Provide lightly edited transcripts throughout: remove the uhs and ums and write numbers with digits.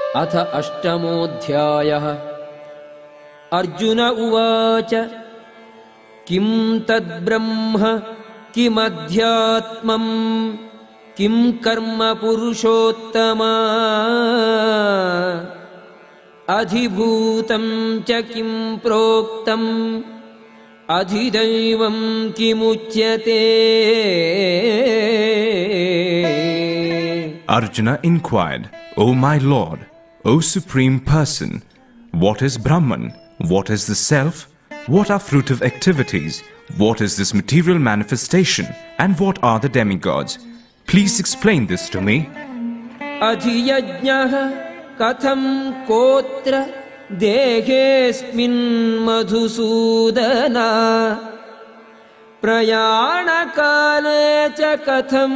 अथ अष्टमोऽध्यायः। अर्जुन उवाच किं तद्ब्रह्म किमध्यात्मम् किं कर्म पुरुषोत्तमा अधिभूतं च किं प्रोक्तम् अधिदैवं किमुच्यते? Arjuna inquired, O my Lord, O Supreme Person, what is Brahman? What is the Self? What are fruitive activities? What is this material manifestation? And what are the demigods? Please explain this to me. Adhiyajñah katham kotra degesmin madhusudana prayana kale cha katham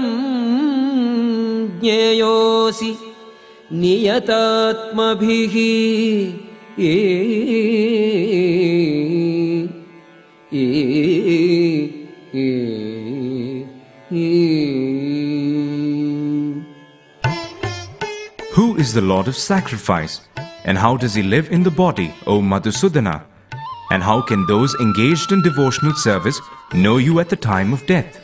jñeyosi niyatatmabhihi. Who is the Lord of sacrifice? And how does he live in the body, O Madhusudana? And how can those engaged in devotional service know you at the time of death?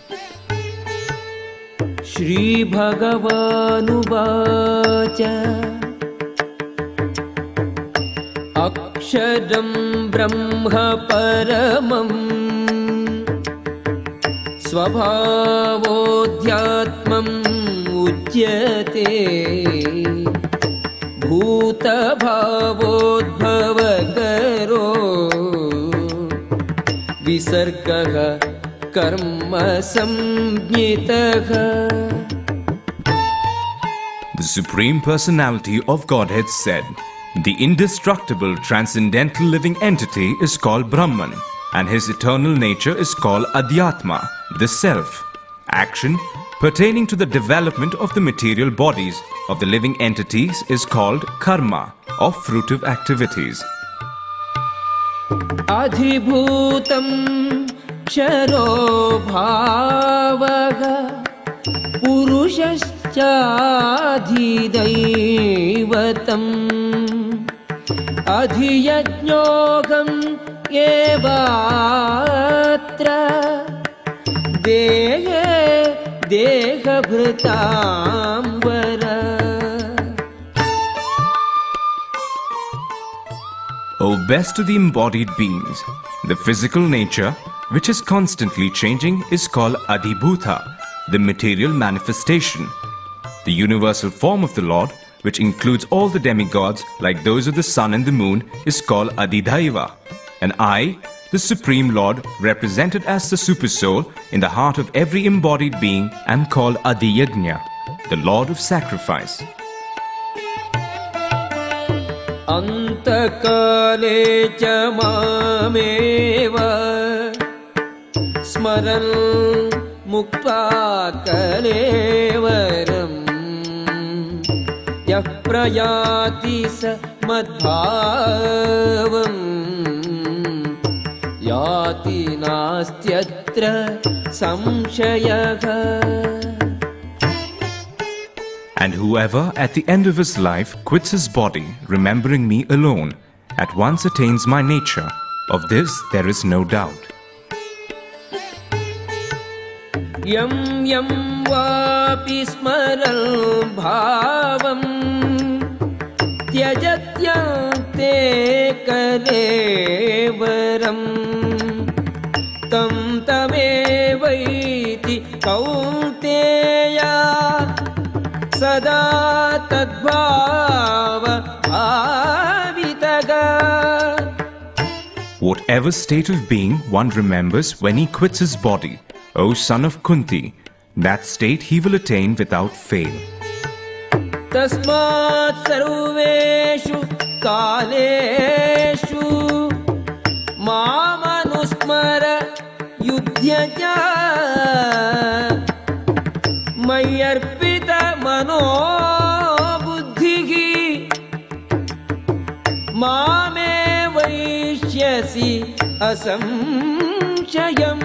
Śrīmadbhagavadgītā Akshara Brahma Paramam Svabhavodhyatmam Ujyate Bhuta Bhavodbhavakaro Visargaha Karma Samjitaha. The Supreme Personality of Godhead said, the indestructible transcendental living entity is called Brahman, and his eternal nature is called Adhyatma, the Self. Action pertaining to the development of the material bodies of the living entities is called karma, or fruitive activities. Adhibhutam ksharo bhavaha purushascha adhiyajñogam evatra deha bhritam vara. O best of the embodied beings, the physical nature, which is constantly changing, is called Adhibhuta, the material manifestation. The universal form of the Lord, which includes all the demigods like those of the sun and the moon, is called Adhidaiva. And I, the Supreme Lord, represented as the Supersoul in the heart of every embodied being, am called Adhiyajna, the Lord of Sacrifice. Antakale cha mameva smaran mukta kalevaram yah prayati sa madbhavam yati nastyatra samshayaha. And whoever at the end of his life quits his body, remembering me alone, at once attains my nature. Of this there is no doubt. Yam yam vapi smaral bhavam tyajatyante karevaram tam tamevaiti kaunteya sada tadbhava bhavitaga. Whatever state of being one remembers when he quits his body, O son of Kunti, that state he will attain without fail. Tasmat sarveshu kaleshu mamanusmara yudhyaja mayarpita mano buddhihi mame vaishyasi asamshayam.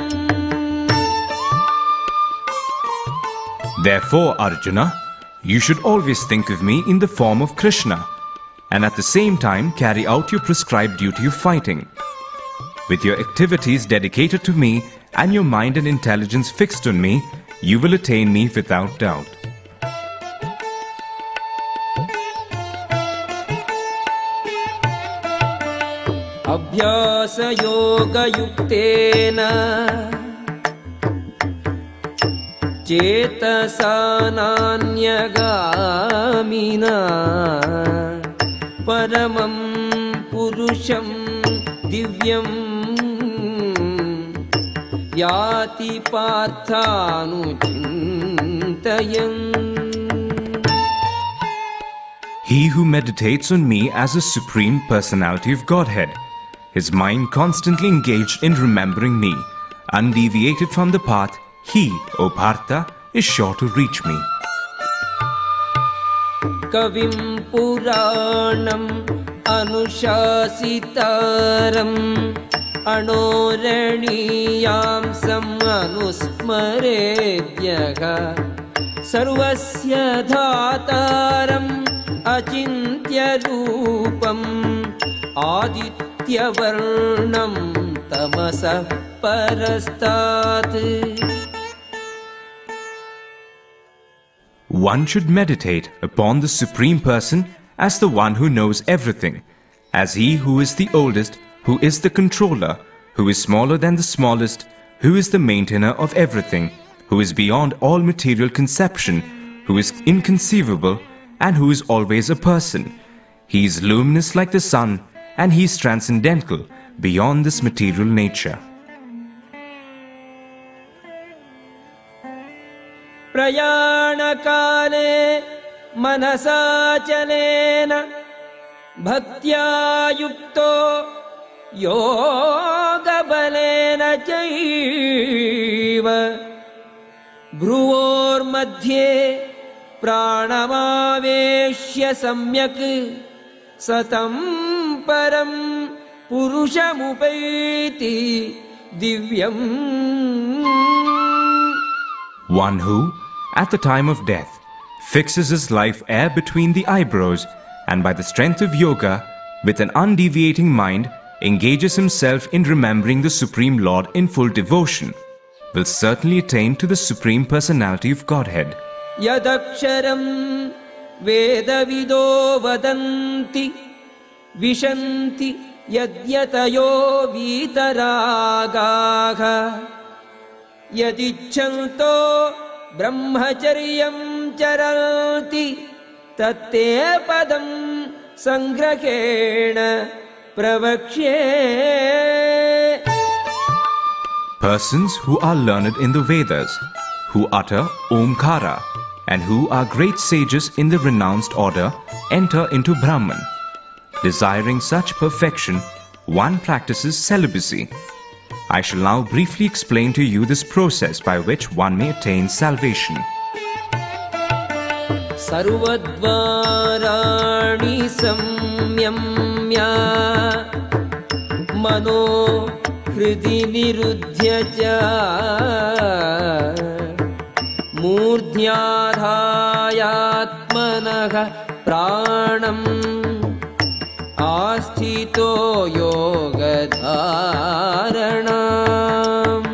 Therefore, Arjuna, you should always think of me in the form of Krishna, and at the same time carry out your prescribed duty of fighting. With your activities dedicated to me and your mind and intelligence fixed on me, you will attain me without doubt. Abhyasa yoga yuktena Chetasananyagamina Paramam Purusham Divyam Yati Parthanuchintayan. He who meditates on me as a Supreme Personality of Godhead, his mind constantly engaged in remembering me, undeviated from the path, he, O Partha, is sure to reach me. Kavim Puranam Anushasitaram Anoraniyam Samanusmaredyaha Sarvasya Dhataram Achintya Rupam Aditya Varnam Tamasa Parastat. One should meditate upon the Supreme Person as the one who knows everything, as he who is the oldest, who is the controller, who is smaller than the smallest, who is the maintainer of everything, who is beyond all material conception, who is inconceivable, and who is always a person. He is luminous like the sun, and he is transcendental, beyond this material nature. Prayana kale manasachalena bhaktya yukto yoga balena chaiva bhruvor madhye pranamaveshya samyak satam param purushamupaiti divyam. One who, at the time of death, fixes his life air between the eyebrows and by the strength of yoga, with an undeviating mind, engages himself in remembering the Supreme Lord in full devotion, will certainly attain to the Supreme Personality of Godhead. Yadaksharam Vedavido vadanti Vishanti Yadyatayo Vitaragaha Yadichanto Brahmacharyam Charanti Tatte Padam Sangrahena Pravakshe. Persons who are learned in the Vedas, who utter Omkara, and who are great sages in the renounced order, enter into Brahman. Desiring such perfection, one practices celibacy. I shall now briefly explain to you this process by which one may attain salvation. Sarvadvarani samyamya mano hridi niruddhya cha murdhyadhayatmanaha pranam Asthito yoga dharanam.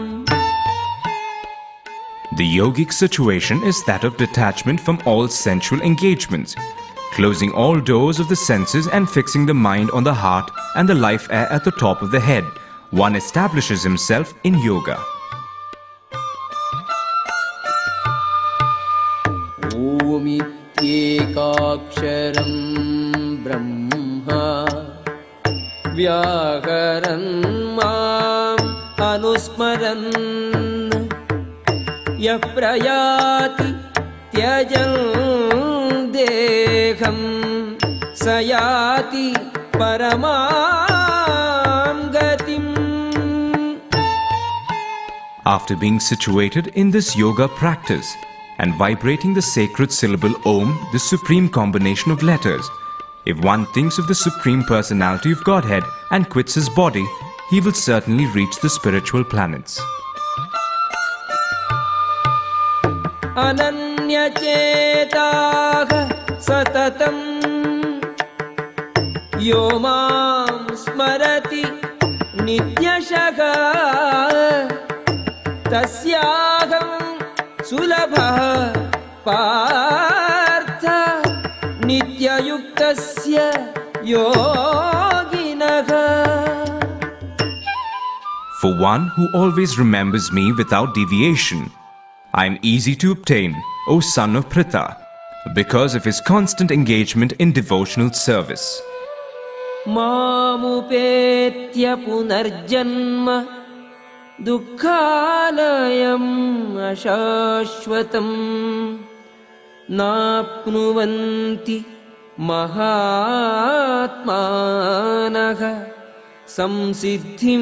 The yogic situation is that of detachment from all sensual engagements, closing all doors of the senses and fixing the mind on the heart and the life air at the top of the head. One establishes himself in yoga. Omityekaksharam Brahma Vyakaran Mam Anusmaran Yaprayati Tyajan Deham Sayati Paramam Gatim. After being situated in this yoga practice and vibrating the sacred syllable Om, the supreme combination of letters, if one thinks of the Supreme Personality of Godhead and quits his body, he will certainly reach the spiritual planets. Ananya chetah satatam यो मां स्मरति नित्यशः तस्याहं सुलभः पार्थ नित्ययुक्तस्य योगिनः. For one who always remembers me without deviation, I am easy to obtain, O son of Pritha, because of his constant engagement in devotional service. मामुपेत्य पुनर्जन्म दुःखालयम् अशाश्वतम् नाप्नुवन्ति महात्मानः संसिद्धिं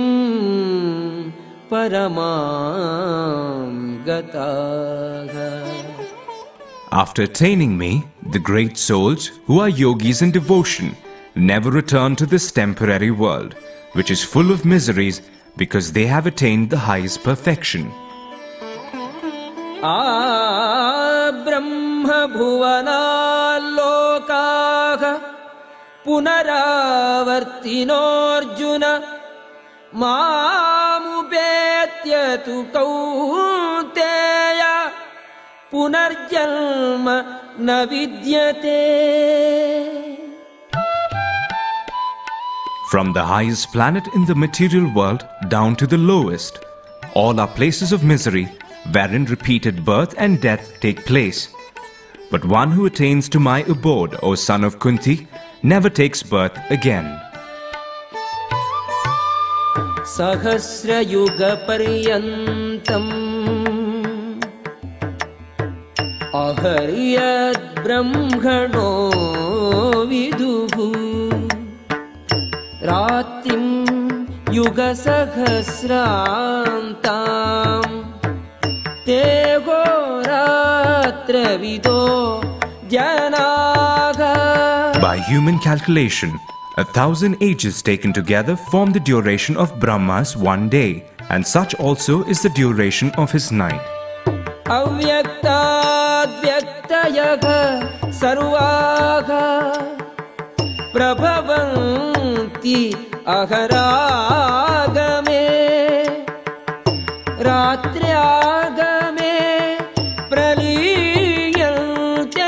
परमां गताः. After attaining me, the great souls who are yogis in devotion never return to this temporary world, which is full of miseries because they have attained the highest perfection. ब्रह्म भुवनाल्लोकाः पुनरावर्तिनोऽर्जुन मामुपेत्य तु कौन्तेय पुनर्जन्म न विद्यते. From the highest planet in the material world down to the lowest, all are places of misery wherein repeated birth and death take place. But one who attains to my abode, O son of Kunti, never takes birth again. सहस्रयुगपर्यन्तम् अहर्यद् ब्रह्मणो विदुः रात्रिं युगसहस्रान्ताम् ते होरात्रविदो जनाः. By human calculation, 1,000 ages taken together form the duration of Brahma's one day, and such also is the duration of his night. अव्यक्ताद्व्यक्तयः सर्वाः प्रभवन्ति अहरागमे रात्र्यागमे प्रलीयन्ते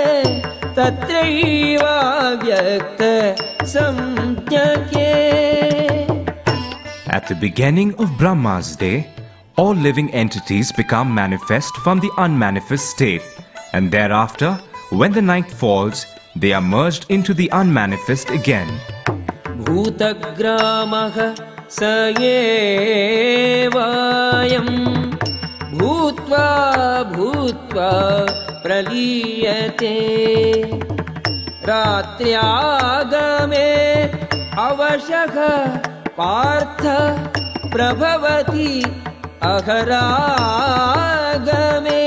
तत्रैव व्यक्त संज्ञके. At the beginning of Brahma's day, all living entities become manifest from the unmanifest state, and thereafter, when the night falls, they are merged into the unmanifest again. भूतग्रामः स एवायं भूत्वा भूत्वा प्रलीयते रात्र्यागमे अवशः पार्थ प्रभवति अहरागमे.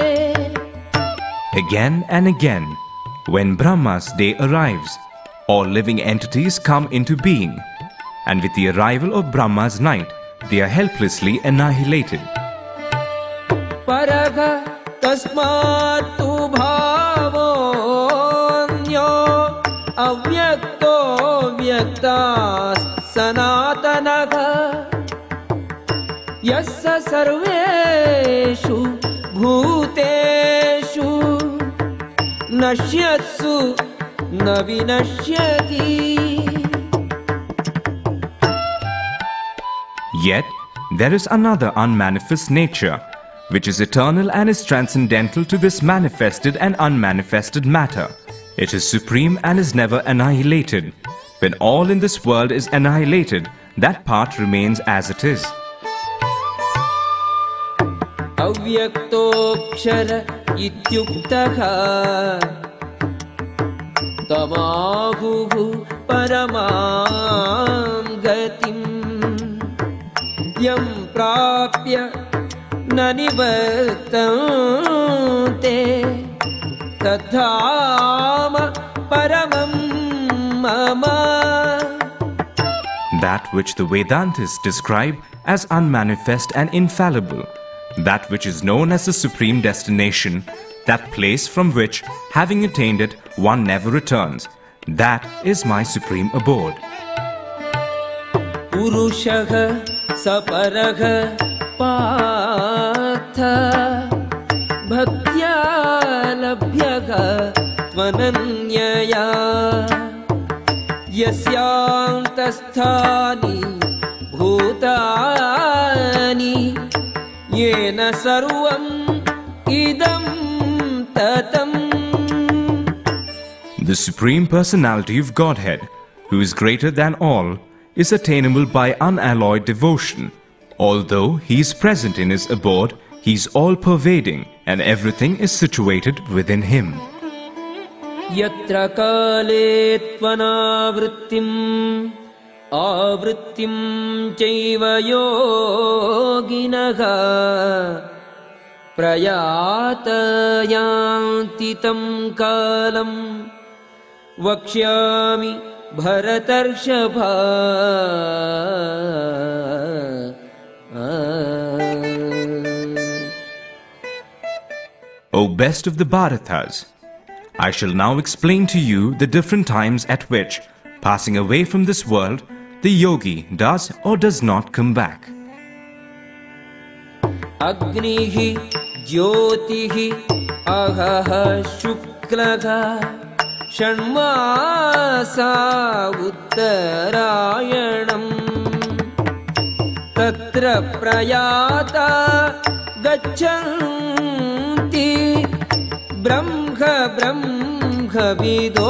Again and again, when Brahma's day arrives, all living entities come into being, and with the arrival of Brahma's night, they are helplessly annihilated. Paraga tasmatu bhavonyo avyakto vyaktas sanatanaga yassa sarveshu bhuteshu nashyatsu na vinashyati. Yet, there is another unmanifest nature, which is eternal and is transcendental to this manifested and unmanifested matter. It is supreme and is never annihilated. When all in this world is annihilated, that part remains as it is. Avyaktoakshara ityuktaha tamahuhu paramam gatim yam prapya na nivartante tadhama paramam mama. That which the Vedantists describe as unmanifest and infallible, that which is known as the supreme destination, that place from which, having attained it, one never returns, That is my supreme abode. Purushah saparah partha bhaktya labhyaha tvananyaya yasyantasthani bhutani yena sarvam idam tatam. The Supreme Personality of Godhead, who is greater than all, is attainable by unalloyed devotion. Although he is present in his abode, he is all-pervading and everything is situated within him. Yatra kale tvanavrittim avrittim chaiva yoginaha prayata yanti tam kalam Vakshyami Bharatarshapha. O best of the Bharatas, I shall now explain to you the different times at which, passing away from this world, the yogi does or does not come back. Agnihi Jyotihi Ahaha Shuklaha Shanmasa Uttarayanam Tatra Prayata Gacchanti Brahma Vido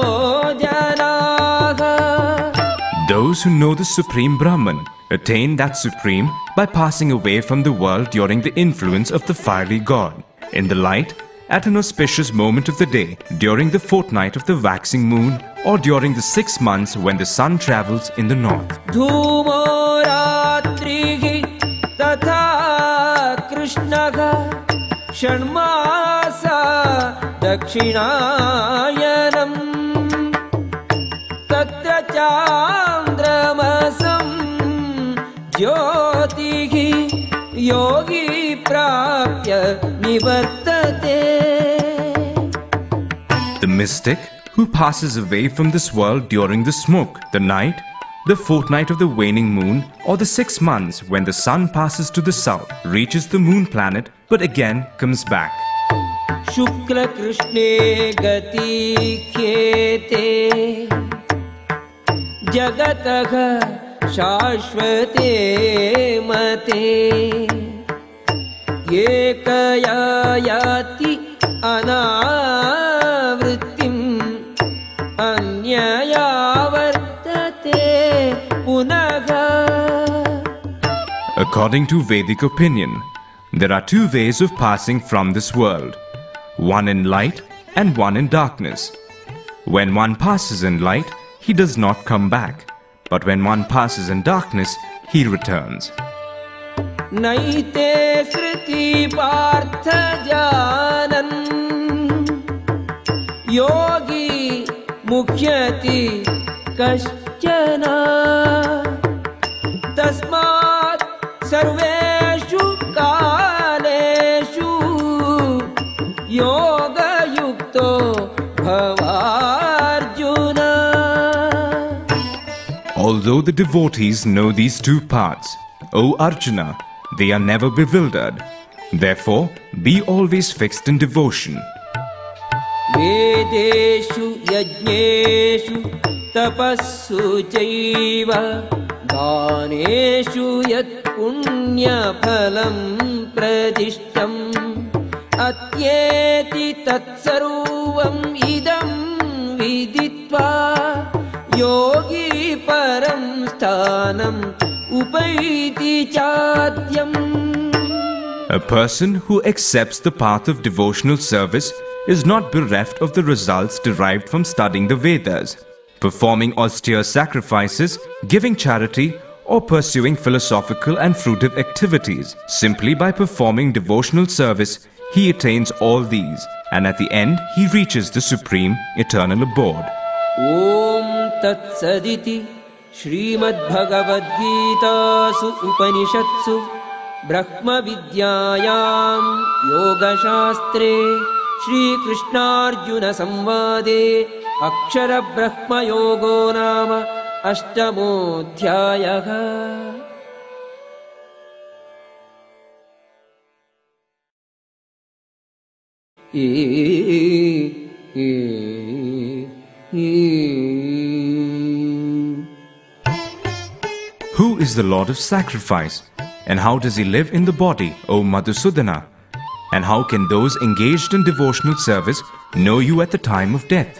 Janaha. Those who know the Supreme Brahman attain that Supreme by passing away from the world during the influence of the fiery God, in the light, at an auspicious moment of the day, during the fortnight of the waxing moon, or during the 6 months when the sun travels in the north. Dhumo ratrihi tatha krishnaha shanmasa dakshinayanam tatra chandramasam jyotihi yogi prapya nivartate. The mystic who passes away from this world during the smoke, the night, the fortnight of the waning moon, or the 6 months when the sun passes to the south, reaches the moon planet but again comes back. Shukla Krishne gati khyete jagataha shashvate mate ekaya yati anavrittim anyaya vartate punaha. According to Vedic opinion, there are 2 ways of passing from this world, one in light and one in darkness. When one passes in light, he does not come back, but when one passes in darkness, he returns. Naite sriti partha janan yogi mukhyati kaschana tasmat sarveshu kaleshu yoga yukto bhavarjuna. Although the devotees know these 2 paths, O Arjuna, they are never bewildered. Therefore, be always fixed in devotion. Vedeshu yajneshu tapassu chaiva daneshu yat punya phalam pradishtam atyeti tatsarvam idam viditva yogi param sthanam upaiti chadyam. A person who accepts the path of devotional service is not bereft of the results derived from studying the Vedas, performing austere sacrifices, giving charity, or pursuing philosophical and fruitive activities. Simply by performing devotional service, he attains all these, and at the end he reaches the supreme eternal abode. Om Tat Saditi Śrīmadbhagavadgītā Su Upanishatsu Brahma Vidyāyām Yoga Shastre Shri Krishnārjuna Samvade अक्षर ब्रह्म योगो नाम अष्टमोऽध्यायः। Who is the Lord of sacrifice? And how does he live in the body, O Madhusudana? And how can those engaged in devotional service know you at the time of death?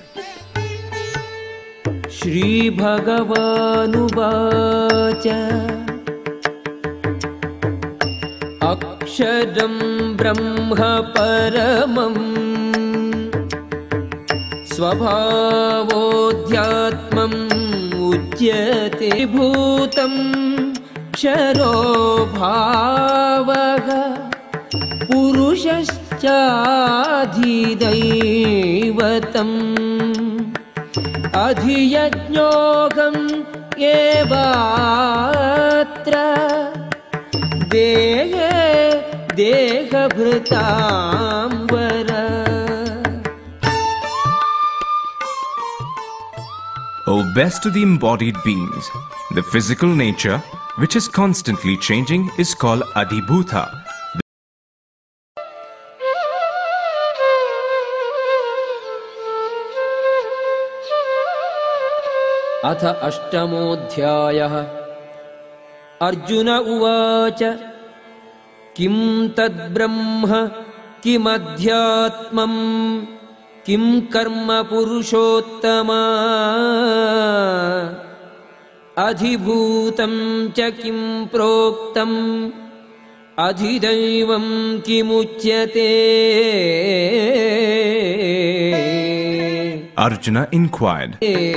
श्रीभगवानुवाच अक्षरं ब्रह्म परमं स्वभावोऽध्यात्मम् उच्यते भूतं क्षरो भावः पुरुषश्चाधिदैवतम् अधियज्ञोऽहम् एवात्र देहे देहभृतां वर। O best of the embodied beings, the physical nature, which is constantly changing, is called Adhibhuta. अथ अष्टमोऽध्यायः। अर्जुन उवाच किं तद्ब्रह्म किमध्यात्मम् किं कर्म पुरुषोत्तमा अधिभूतं च किं प्रोक्तम् अधिदैवं किमुच्यते। Arjuna inquired,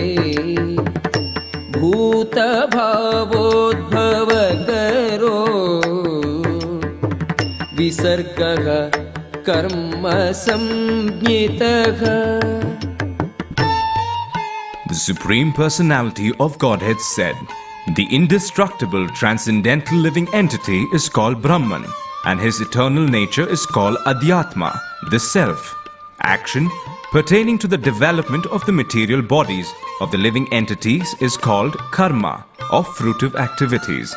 भूतभावोद्भवकरो विसर्गः कर्म संज्ञितः। The Supreme Personality of Godhead said, the indestructible transcendental living entity is called Brahman, and his eternal nature is called Adhyatma, the self. Action pertaining to the development of the material bodies of the living entities is called karma, or fruitive activities.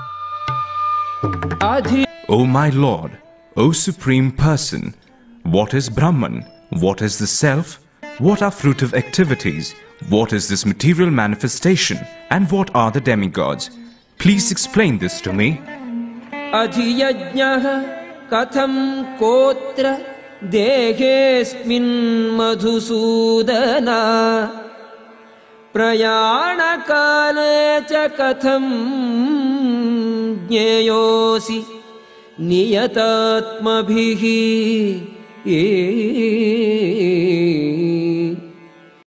O my Lord, O Supreme Person, what is Brahman? What is the self? What are fruitive activities? What is this material manifestation? And what are the demigods? Please explain this to me. अधियज्ञः कथं कोत्र देहेऽस्मिन् मधुसूदन प्रयाणकाले च कथं ज्ञेयोऽसि नियतात्मभिः।